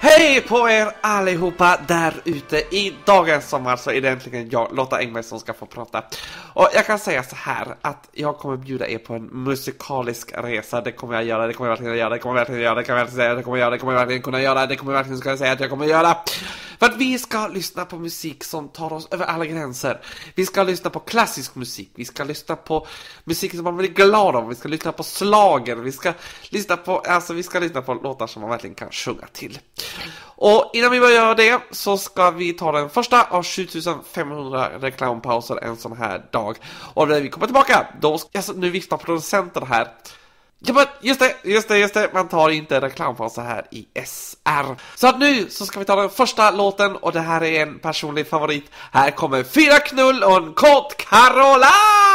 Hej på er allihopa där ute. I dagens sommar så är det äntligen jag, Lotta Engberg, som ska få prata. Och jag kan säga så här att jag kommer bjuda er på en musikalisk resa. Det kommer jag göra, det kommer jag verkligen göra, det kommer jag verkligen göra, det kommer jag verkligen säga, det kommer jag göra, det kommer jag verkligen kunna göra, det kommer jag verkligen ska säga att jag kommer göra. För att vi ska lyssna på musik som tar oss över alla gränser. Vi ska lyssna på klassisk musik, vi ska lyssna på musik som man blir glad om, vi ska lyssna på slager, vi ska lyssna på låtar som man verkligen kan sjunga till. Och innan vi börjar göra det så ska vi ta den första av 7500 reklampauser en sån här dag. Och när vi kommer tillbaka, då ska nu vifta producenten här. Ja, men just det, man tar inte reklampauser här i SR. Så att nu så ska vi ta den första låten, och det här är en personlig favorit. Här kommer 4 knull och en kort Carola!